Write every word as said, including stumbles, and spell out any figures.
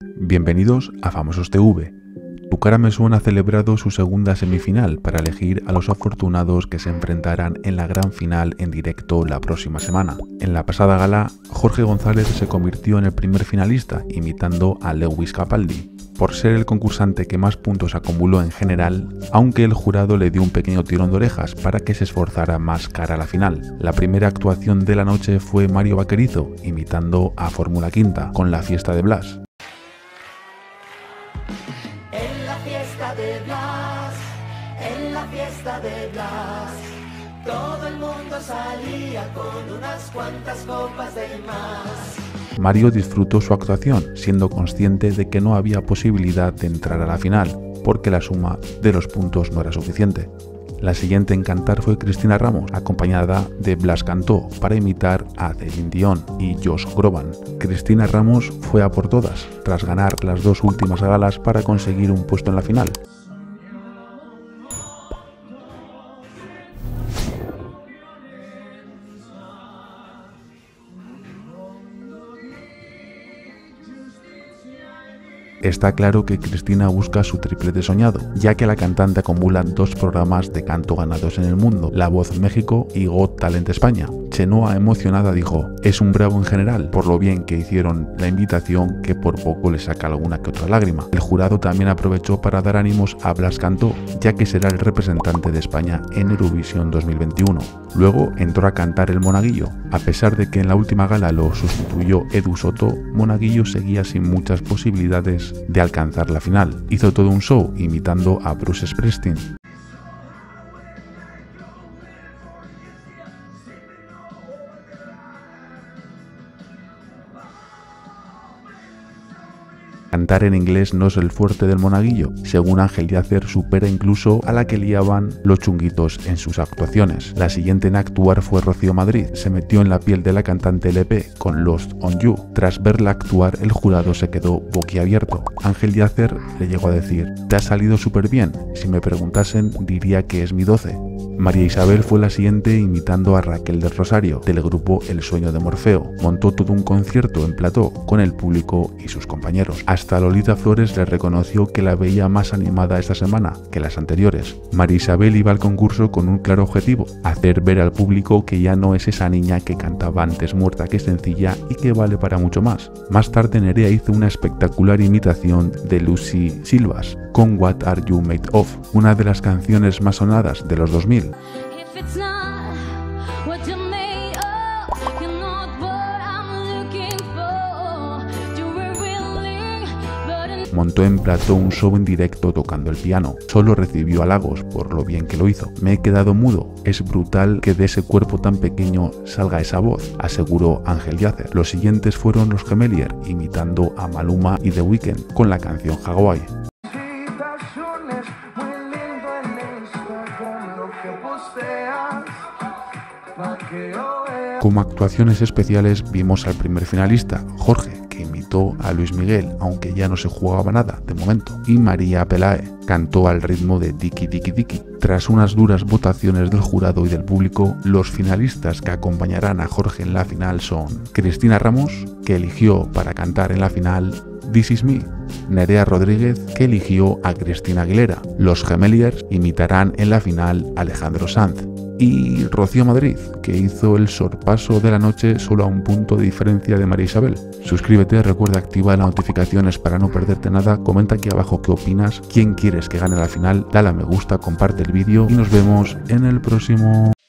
Bienvenidos a Famosos T V. Tu cara me suena ha celebrado su segunda semifinal para elegir a los afortunados que se enfrentarán en la gran final en directo la próxima semana. En la pasada gala, Jorge González se convirtió en el primer finalista, imitando a Lewis Capaldi, por ser el concursante que más puntos acumuló en general, aunque el jurado le dio un pequeño tirón de orejas para que se esforzara más cara a la final. La primera actuación de la noche fue Mario Vaquerizo, imitando a Fórmula Quinta, con La fiesta de Blas. En la fiesta de Blas, en la fiesta de Blas, todo el mundo salía con unas cuantas copas de más. Mario disfrutó su actuación, siendo consciente de que no había posibilidad de entrar a la final, porque la suma de los puntos no era suficiente. La siguiente en cantar fue Cristina Ramos, acompañada de Blas Cantó, para imitar a Celine Dion y Josh Groban. Cristina Ramos fue a por todas, tras ganar las dos últimas galas para conseguir un puesto en la final. Está claro que Cristina busca su triplete soñado, ya que la cantante acumula dos programas de canto ganados en el mundo, La Voz México y Got Talent España. Chenoa, emocionada, dijo: "Es un bravo en general, por lo bien que hicieron la invitación, que por poco le saca alguna que otra lágrima". El jurado también aprovechó para dar ánimos a Blas Cantó, ya que será el representante de España en Eurovisión dos mil veintiuno. Luego entró a cantar el Monaguillo. A pesar de que en la última gala lo sustituyó Edu Soto, Monaguillo seguía sin muchas posibilidades de alcanzar la final. Hizo todo un show imitando a Bruce Springsteen. Cantar en inglés no es el fuerte del Monaguillo. Según Ángel Yacer, supera incluso a la que liaban los chunguitos en sus actuaciones. La siguiente en actuar fue Rocío Madrid. Se metió en la piel de la cantante L P con Lost on You. Tras verla actuar, el jurado se quedó boquiabierto. Ángel Yacer le llegó a decir: "Te ha salido súper bien. Si me preguntasen, diría que es mi doce". María Isabel fue la siguiente, imitando a Raquel del Rosario, del grupo El Sueño de Morfeo. Montó todo un concierto en plató con el público y sus compañeros. Hasta Lolita Flores le reconoció que la veía más animada esta semana que las anteriores. María Isabel iba al concurso con un claro objetivo: hacer ver al público que ya no es esa niña que cantaba antes muerta que sencilla y que vale para mucho más. Más tarde, Nerea hizo una espectacular imitación de Lucy Silvas con What Are You Made Of, una de las canciones más sonadas de los dos mil. Montó en plató un show en directo tocando el piano. Solo recibió halagos por lo bien que lo hizo. "Me he quedado mudo. Es brutal que de ese cuerpo tan pequeño salga esa voz", aseguró Ángel Yacer. Los siguientes fueron los Gemelier, imitando a Maluma y The Weeknd con la canción Hawaii. Como actuaciones especiales vimos al primer finalista, Jorge, que imitó a Luis Miguel, aunque ya no se jugaba nada de momento, y María Pelae cantó al ritmo de Tiki Tiki Tiki. Tras unas duras votaciones del jurado y del público, los finalistas que acompañarán a Jorge en la final son Cristina Ramos, que eligió para cantar en la final This Is Me; Nerea Rodríguez, que eligió a Cristina Aguilera; los Gemeliers imitarán en la final a Alejandro Sanz; y Rocío Madrid, que hizo el sorpaso de la noche solo a un punto de diferencia de María Isabel. Suscríbete, recuerda activar las notificaciones para no perderte nada, comenta aquí abajo qué opinas, quién quieres que gane la final, dale a me gusta, comparte el vídeo y nos vemos en el próximo.